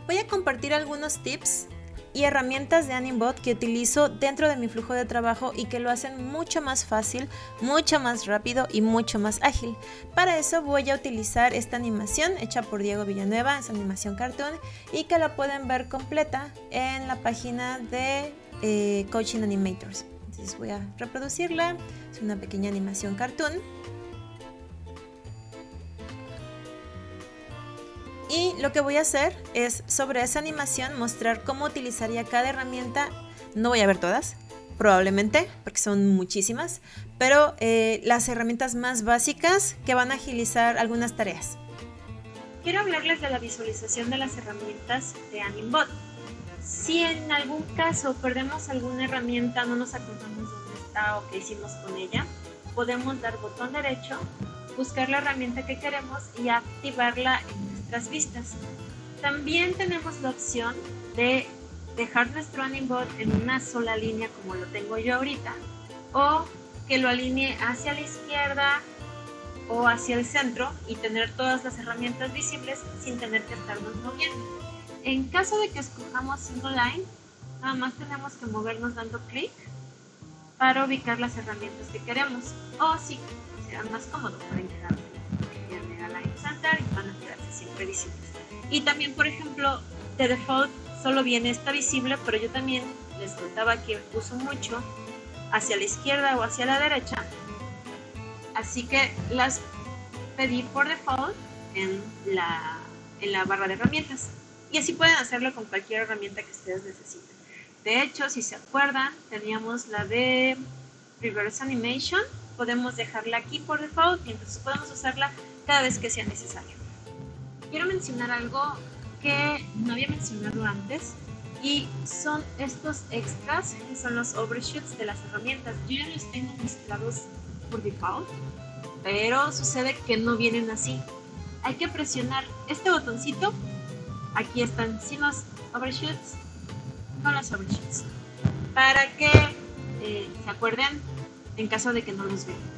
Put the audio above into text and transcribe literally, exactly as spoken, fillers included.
Voy a compartir algunos tips y herramientas de Animbot que utilizo dentro de mi flujo de trabajo y que lo hacen mucho más fácil, mucho más rápido y mucho más ágil. Para eso voy a utilizar esta animación hecha por Diego Villanueva, es animación cartoon, y que la pueden ver completa en la página de eh, Coaching Animators. Entonces voy a reproducirla, es una pequeña animación cartoon. Y lo que voy a hacer es sobre esa animación mostrar cómo utilizaría cada herramienta. No voy a ver todas, probablemente, porque son muchísimas, pero eh, las herramientas más básicas que van a agilizar algunas tareas. Quiero hablarles de la visualización de las herramientas de Animbot. Si en algún caso perdemos alguna herramienta, no nos acordamos dónde está o qué hicimos con ella, podemos dar botón derecho, buscar la herramienta que queremos y activarla en nuestras vistas. También tenemos la opción de dejar nuestro Animbot en una sola línea como lo tengo yo ahorita, o que lo alinee hacia la izquierda o hacia el centro y tener todas las herramientas visibles sin tener que estarnos moviendo. En caso de que escojamos single line, nada más tenemos que movernos dando clic para ubicar las herramientas que queremos, o si consideran más cómodo, pueden llegar a Line Center y van a quedarse siempre visibles. Y también, por ejemplo, de default solo viene esta visible, pero yo también les contaba que uso mucho hacia la izquierda o hacia la derecha, así que las pedí por default en la, en la barra de herramientas, y así pueden hacerlo con cualquier herramienta que ustedes necesiten. De hecho, si se acuerdan, teníamos la de Reverse Animation, podemos dejarla aquí por default y entonces podemos usarla cada vez que sea necesario. Quiero mencionar algo que no había mencionado antes, y son estos extras, que son los overshoots de las herramientas. Yo ya los tengo mezclados por default, pero sucede que no vienen así. Hay que presionar este botoncito, aquí están sin los overshoots, con los overshoots, para que eh, se acuerden en caso de que no los vean.